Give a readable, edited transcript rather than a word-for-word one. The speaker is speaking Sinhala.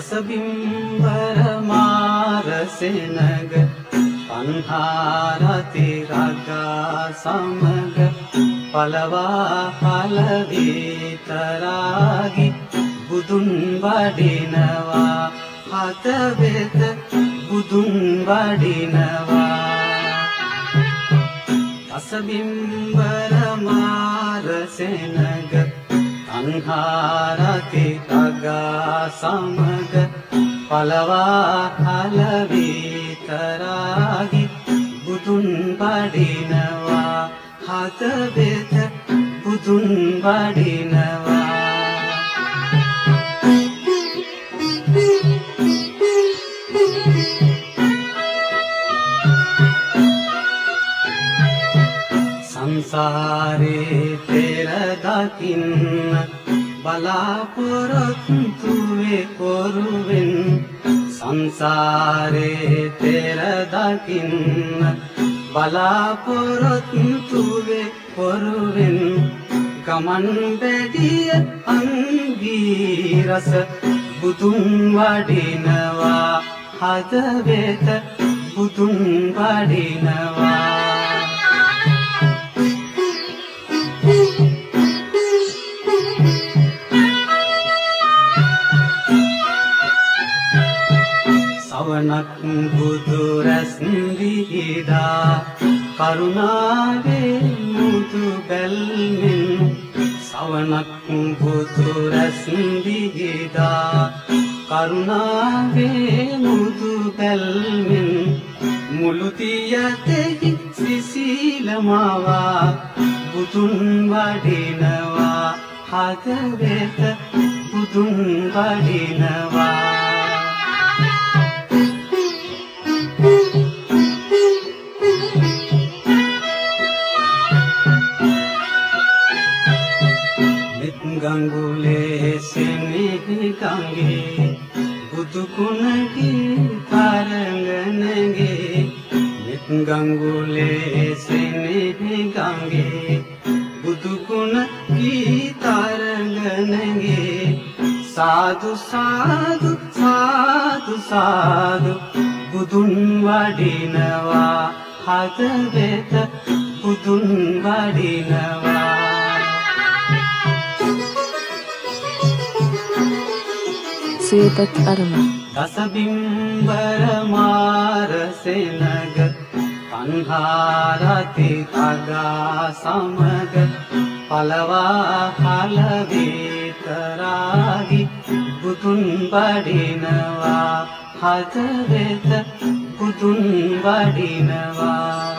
රසබිම්බර මාරසෙනග පන්හාරති රගා සමග පලවා පලවිතරාගි බුදුන් වඩිනවා හත වෙත බුදුන් වඩිනවා රසබිම්බර මාරසෙනග තණ්හාරති රගා සමග පලවා හලවිතරාගි බුදුන් වඩිනවා හත වෙත බුදුන් වඩිනවා සංසාරේ තෙර දකින්න බලාපොරොත්තු වේ කොරුවෙන් සංසාරේ තෙර දකින්න බලාපොරොත්තු වේ කොරුවෙන් ගමන් බැදිය අංගී රස බුදුන් වඩිනවා හද වෙත බුදුන් වඩිනවා සවනක් බුදු රැස් විහිදා කරුණාවේ මුතු බැල්මින් සවනක් බුදු රැස් විහිදා කරුණාවේ මුතු බැල්මින් මුළුතියතෙහි සිසිලමවා බුදුන් වඩිනවා හද වෙත බුදුන් වඩිනවා ගංගුලේ සෙනෙහි ගංගේ බුදු කුණගේ තරංගනගේ මෙත් ගංගුලේ සෙනෙහි ගංගේ බුදු කුණගේ තරංගනගේ සාදු සාදු සාදු සාදු බුදුන් වඩිනවා හද වෙත බුදුන් වඩිනවා සුවපත් අරමුණ රසබිම්බර මාරසෙනග තණ්හාරති රගා සමග පලවා හලවිතරාගි බුදුන් වඩිනවා හද වෙත බුදුන් වඩිනවා